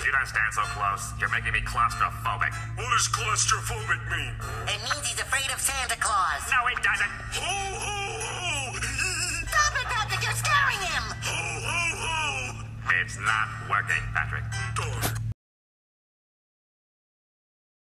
you don't stand so close. You're making me claustrophobic. What does claustrophobic mean? It means he's afraid of Santa Claus. No, it doesn't. Ho, ho, ho! Stop it, Patrick! You're scaring him! Ho, ho, ho! It's not working, Patrick. Darn.